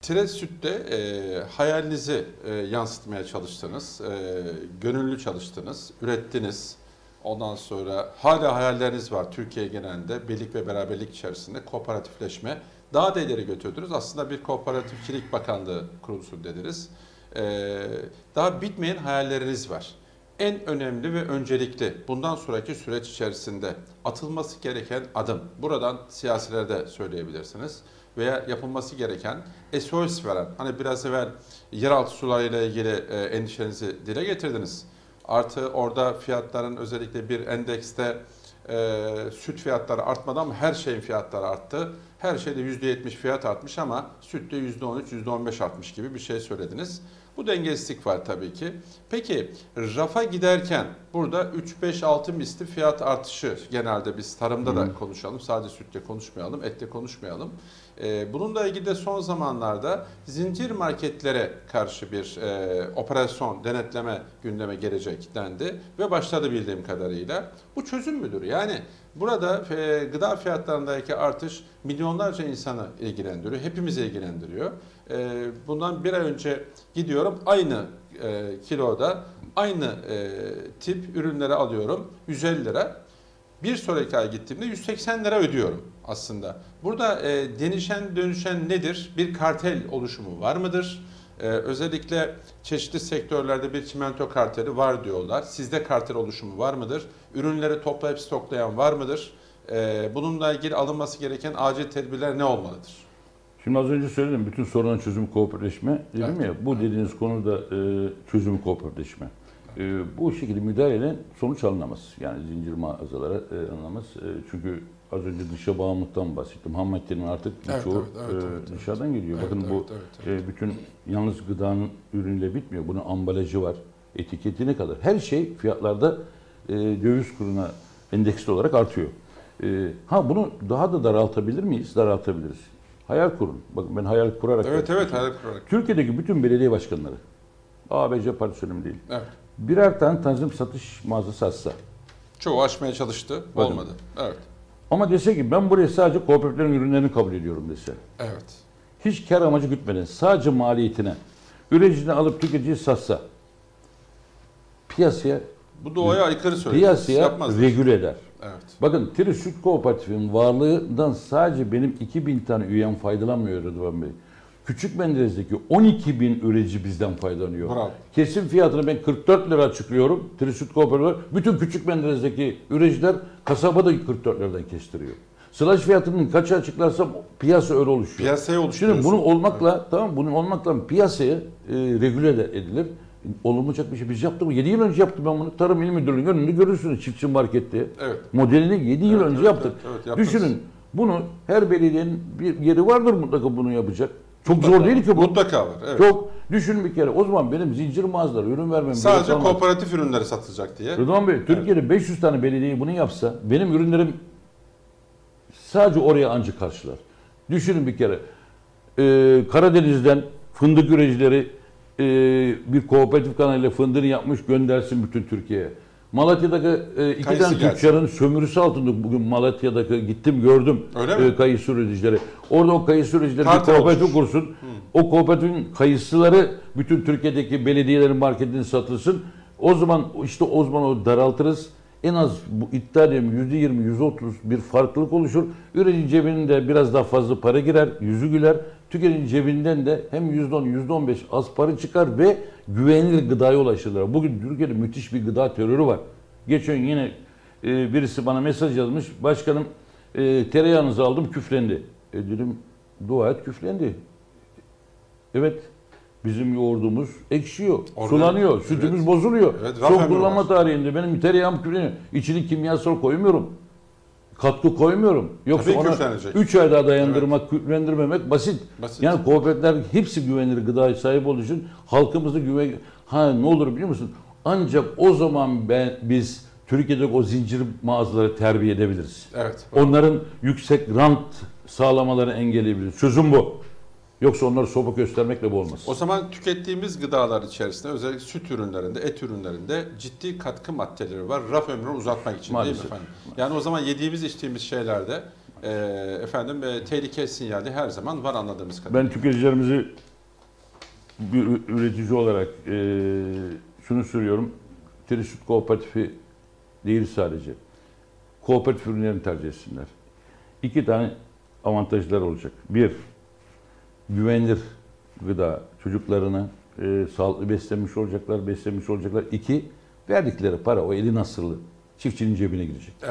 Tire Süt'te hayalinizi yansıtmaya çalıştınız, gönüllü çalıştınız, ürettiniz. Ondan sonra hala hayalleriniz var Türkiye genelinde, birlik ve beraberlik içerisinde kooperatifleşme. Daha da ileri götürdünüz. Aslında bir kooperatifçilik bakanlığı kurulsun dediniz. Daha bitmeyen hayalleriniz var. En önemli ve öncelikli bundan sonraki süreç içerisinde atılması gereken adım, buradan siyasilere de söyleyebilirsiniz veya yapılması gereken SOS veren, hani biraz evvel yeraltı sularıyla ilgili endişenizi dile getirdiniz. Artı orada fiyatların özellikle bir endekste süt fiyatları artmadı ama her şeyin fiyatları arttı. Her şeyde %70 fiyat artmış ama sütte %13, %15 artmış gibi bir şey söylediniz. Bu dengesizlik var tabii ki. Peki rafa giderken burada 3-5-6 misli fiyat artışı, genelde biz tarımda da konuşalım. Sadece sütte konuşmayalım, ette konuşmayalım. Bununla ilgili de son zamanlarda zincir marketlere karşı bir operasyon, denetleme gündeme gelecek dendi ve başladı bildiğim kadarıyla. Bu çözüm müdür? Yani burada gıda fiyatlarındaki artış milyonlarca insanı ilgilendiriyor, hepimizi ilgilendiriyor. Bundan bir ay önce gidiyorum, aynı kiloda aynı tip ürünleri alıyorum, 150 lira. Bir sonraki ay gittiğimde 180 lira ödüyorum aslında. Burada denişen dönüşen nedir? Bir kartel oluşumu var mıdır? Özellikle çeşitli sektörlerde bir çimento karteli var diyorlar. Sizde kartel oluşumu var mıdır? Ürünleri toplayıp stoklayan var mıdır? Bununla ilgili alınması gereken acil tedbirler ne olmalıdır? Şimdi az önce söyledim, bütün sorunun çözümü kooperatifleşme dedim ya, bu dediğiniz konuda çözümü kooperatifleşme. Bu şekilde müdahale sonuç alınamaz. Yani zincir mağazalara alınamaz. Çünkü az önce dışa bağımlılıktan bahsettim. Ham maddenin artık birçoğu dışarıdan geliyor. Bakın bu bütün yalnız gıdanın ürünüyle bitmiyor. Bunun ambalajı var, etiketine kadar. Her şey fiyatlarda döviz kuruna endeksli olarak artıyor. Bunu daha da daraltabilir miyiz? Daraltabiliriz. Hayal kurun. Bakın ben hayal kurarak... Evet, hayal kurarak. Türkiye'deki bütün belediye başkanları, ABC partisi önemli değil. Evet. Birer tane tanzim satış mağazası açsa. Çoğu açmaya çalıştı, bakın, olmadı. Evet. Ama dese ki ben buraya sadece kooperatiflerin ürünlerini kabul ediyorum dese. Evet. Hiç kar amacı gütmeden sadece maliyetine, üreticiden alıp tüketiciye satsa, piyasaya... Bu doğaya aykırı söylüyorsunuz. Piyasaya regüle eder. Evet. Bakın Tire Süt Kooperatifinin varlığından sadece benim 2000 tane üyem faydalanmıyor Rıdvan Bey. Küçük Menderes'teki 12.000 üretici bizden faydalanıyor. Bravo. Kesim fiyatını ben 44 lira açıklıyorum. Tire Süt Kooperatif. Bütün Küçük Menderes'teki üreticiler kasabada 44 liradan kestiriyor. Slash fiyatının kaçı açıklarsam piyasa öyle oluşuyor. Piyasaya oluşuyor. Şimdi bunun olmakla, tamam, bunun olmakla piyasaya regüle edilir. Olmayacak bir şey. Biz yaptık mı? 7 yıl önce yaptım ben bunu. Tarım İl Müdürlüğü'nün önünde görürsünüz çiftçi markette. Evet. Modelini 7 yıl önce yaptık. Evet, düşünün, bunu her belediyenin bir yeri vardır mutlaka bunu yapacak. Çok mutlaka, zor değil ki bu. Mutlaka var. Evet. Çok düşünün bir kere. O zaman benim zincir mağazalara ürün vermem sadece kooperatif ürünleri satılacak diye. Rıdvan Bey, Türkiye'de 500 tane belediye bunu yapsa benim ürünlerim sadece oraya ancak karşılar. Düşünün bir kere. Karadeniz'den fındık üreticileri bir kooperatif kanalıyla fındığını yapmış, göndersin bütün Türkiye'ye. Malatya'daki iki tane tüccarın sömürüsü altında bugün Malatya'daki gittim gördüm kayısı üreticileri. Orada o kayısı üreticileri bir kooperatif kursun. O kooperatifin kayısıları bütün Türkiye'deki belediyelerin marketine satılsın. O zaman o daraltırız. En az bu iddia ediyorum %20, %30 bir farklılık oluşur. Üretici cebinde biraz daha fazla para girer, yüzü güler. Tüketici cebinden de hem %10, %15 az para çıkar ve güvenilir gıdaya ulaşırlar. Bugün Türkiye'de müthiş bir gıda terörü var. Geçen yine birisi bana mesaj yazmış. Başkanım tereyağınızı aldım, küflendi. Dedim dua et, küflendi. Evet. Bizim yoğurdumuz ekşiyor, sulanıyor, sütümüz bozuluyor. Evet, son kullanma tarihinde benim tereyağım küfleniyor. İçini kimyasal koymuyorum. Katkı koymuyorum. Yoksa ona 3 ay daha dayandırmak, küflendirmemek basit. Yani kooperatifler hepsi güvenilir gıdaya sahip olduğu için halkımızı ne olur biliyor musun? Ancak o zaman biz Türkiye'deki o zincir mağazaları terbiye edebiliriz. Evet. Onların yüksek rant sağlamalarını engelleyebiliriz. Çözüm bu. Yoksa onları sopa göstermekle bu olmaz. O zaman tükettiğimiz gıdalar içerisinde özellikle süt ürünlerinde, et ürünlerinde ciddi katkı maddeleri var. Raf ömrünü uzatmak için maalesef, değil mi efendim? Yani o zaman yediğimiz içtiğimiz şeylerde Tehlike sinyali her zaman var anladığımız kadarıyla. Ben tüketicilerimizi bir üretici olarak şunu söylüyorum. Teri Süt Kooperatifi değil sadece. Kooperatif ürünlerini tercih etsinler. 2 tane avantajlar olacak. 1, güvenilir gıda çocuklarına sağlıklı beslemiş olacaklar. 2, verdikleri para o eli nasırlı çiftçinin cebine girecek.